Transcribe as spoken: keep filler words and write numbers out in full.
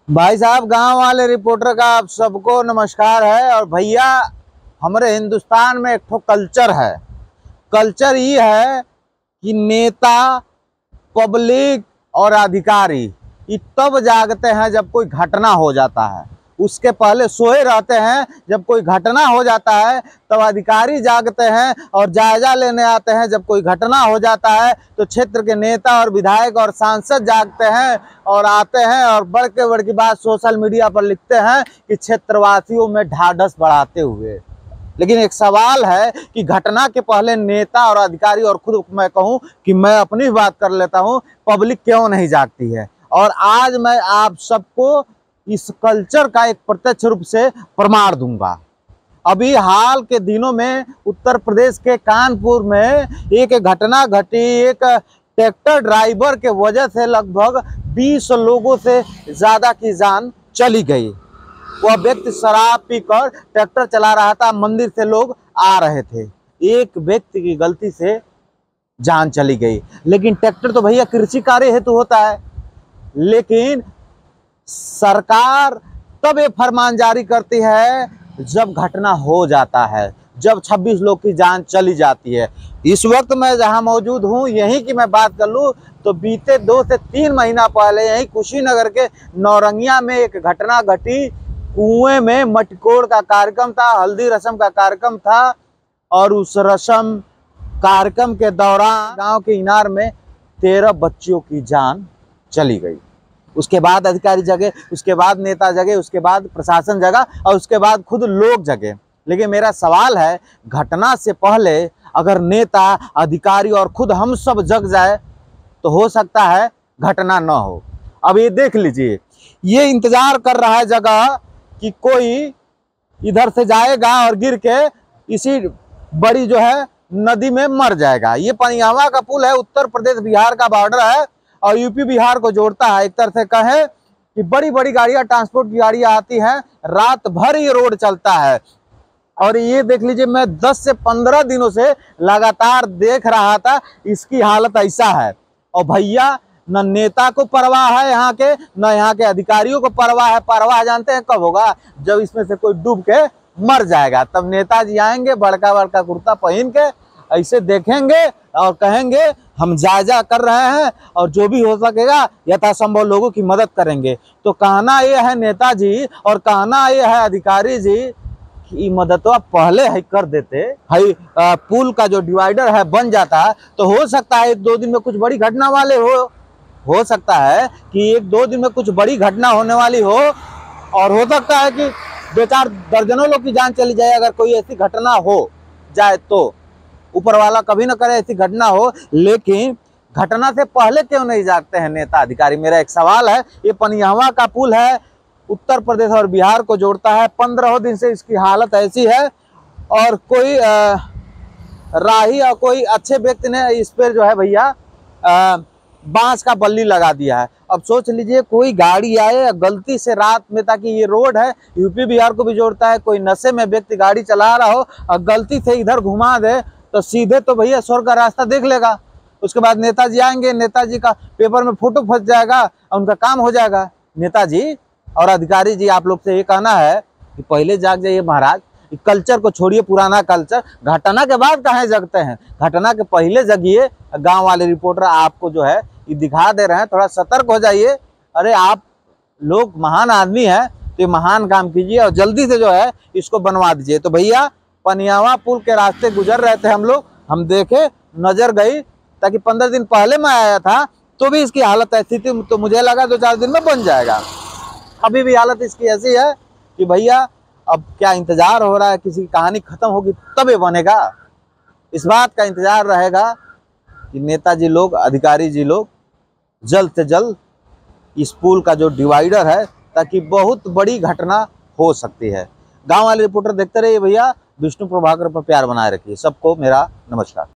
भाई साहब, गांव वाले रिपोर्टर का आप सबको नमस्कार है। और भैया, हमारे हिंदुस्तान में एक ठो कल्चर है। कल्चर ये है कि नेता, पब्लिक और अधिकारी ये तब जागते हैं जब कोई घटना हो जाता है। उसके पहले सोए रहते हैं। जब कोई घटना हो जाता है तब अधिकारी जागते हैं और जायजा लेने आते हैं। जब कोई घटना हो जाता है तो क्षेत्र के नेता और विधायक और सांसद जागते हैं और आते हैं और बढ़ के बढ़ की बात सोशल मीडिया पर लिखते हैं कि क्षेत्रवासियों में ढाढ़स बढ़ाते हुए। लेकिन एक सवाल है कि घटना के पहले नेता और अधिकारी, और खुद मैं कहूं कि मैं अपनी बात कर लेता हूं, पब्लिक क्यों नहीं जागती है। और आज मैं आप सबको इस कल्चर का एक प्रत्यक्ष रूप से प्रमाण दूंगा। अभी हाल के दिनों में उत्तर प्रदेश के कानपुर में एक घटना घटी। एक ट्रैक्टर ड्राइवर के वजह से लगभग बीस लोगों से ज्यादा की जान चली गई। वह व्यक्ति शराब पीकर ट्रैक्टर चला रहा था, मंदिर से लोग आ रहे थे। एक व्यक्ति की गलती से जान चली गई। लेकिन ट्रैक्टर तो भैया कृषि कार्य हेतु होता है। लेकिन सरकार तब ये फरमान जारी करती है जब घटना हो जाता है, जब छब्बीस लोग की जान चली जाती है। इस वक्त मैं जहां मौजूद हूं, यहीं की मैं बात कर लूं तो बीते दो से तीन महीना पहले यहीं कुशीनगर के नौरंगिया में एक घटना घटी। कुएं में मटकोड़ का कार्यक्रम था, हल्दी रस्म का कार्यक्रम था, और उस रस्म कार्यक्रम के दौरान गांव के इनार में तेरह बच्चियों की जान चली गई। उसके बाद अधिकारी जगे, उसके बाद नेता जगे, उसके बाद प्रशासन जगा और उसके बाद खुद लोग जगे। लेकिन मेरा सवाल है, घटना से पहले अगर नेता, अधिकारी और खुद हम सब जग जाए तो हो सकता है घटना न हो। अब ये देख लीजिए, ये इंतजार कर रहा है जगह कि कोई इधर से जाएगा और गिर के इसी बड़ी जो है नदी में मर जाएगा। ये पनियावा का पुल है, उत्तर प्रदेश बिहार का बॉर्डर है और यूपी बिहार को जोड़ता है। एक तरह से कहे कि बड़ी बड़ी गाड़ियां, ट्रांसपोर्ट की गाड़ियां आती हैं, रात भर ये रोड चलता है। और ये देख लीजिए, मैं दस से पंद्रह दिनों से लगातार देख रहा था, इसकी हालत ऐसा है। और भैया, न नेता को परवाह है यहाँ के, न यहाँ के अधिकारियों को परवाह है। परवाह जानते हैं कब होगा? जब इसमें से कोई डूब के मर जाएगा, तब नेताजी आएंगे बड़का बड़का कुर्ता पहन के, ऐसे देखेंगे और कहेंगे हम जायजा कर रहे हैं और जो भी हो सकेगा यथासंभव लोगों की मदद करेंगे। तो कहना यह है नेताजी और कहना यह है अधिकारी जी कि मदद तो आप पहले ही कर देते भाई। पुल का जो डिवाइडर है बन जाता, तो हो सकता है एक दो दिन में कुछ बड़ी घटना वाले हो हो सकता है कि एक दो दिन में कुछ बड़ी घटना होने वाली हो, और हो सकता है कि दो चार दर्जनों लोग की जान चली जाए अगर कोई ऐसी घटना हो जाए। तो ऊपर वाला कभी ना करे ऐसी घटना हो। लेकिन घटना से पहले क्यों नहीं जागते हैं नेता, अधिकारी? मेरा एक सवाल है। ये पनियावा का पुल है, उत्तर प्रदेश और बिहार को जोड़ता है। पंद्रह दिन से इसकी हालत ऐसी है और कोई आ, राही और कोई अच्छे व्यक्ति ने इस पर जो है भैया बांस का बल्ली लगा दिया है। अब सोच लीजिए, कोई गाड़ी आए गलती से रात में, ताकि ये रोड है यूपी बिहार को भी जोड़ता है, कोई नशे में व्यक्ति गाड़ी चला रहा हो और गलती से इधर घुमा दे तो सीधे तो भैया स्वर्ग का रास्ता देख लेगा। उसके बाद नेताजी आएंगे, नेताजी का पेपर में फोटो फंस जाएगा और उनका काम हो जाएगा। नेताजी और अधिकारी जी, आप लोग से ये कहना है कि पहले जाग जाइए महाराज। कल्चर को छोड़िए, पुराना कल्चर। घटना के बाद कहाँ जगते हैं, घटना के पहले जगिए। गांव वाले रिपोर्टर आपको जो है ये दिखा दे रहे हैं, थोड़ा सतर्क हो जाइए। अरे आप लोग महान आदमी हैं तो ये महान काम कीजिए और जल्दी से जो है इसको बनवा दीजिए। तो भैया, पनियावा पुल के रास्ते गुजर रहे थे हम लोग, हम देखे, नजर गई, ताकि पंद्रह दिन पहले मैं आया था तो भी इसकी हालत ऐसी थी, तो मुझे लगा दो चार दिन में बन जाएगा। अभी भी हालत इसकी ऐसी है कि भैया अब क्या इंतजार हो रहा है, किसी की कहानी खत्म होगी तब ये बनेगा। इस बात का इंतजार रहेगा कि नेताजी लोग, अधिकारी जी लोग जल्द से जल्द इस पुल का जो डिवाइडर है, ताकि बहुत बड़ी घटना हो सकती है। गांव वाले रिपोर्टर देखते रहिए भैया। विष्णु प्रभाकर पर प्यार बनाए रखिए। सबको मेरा नमस्कार।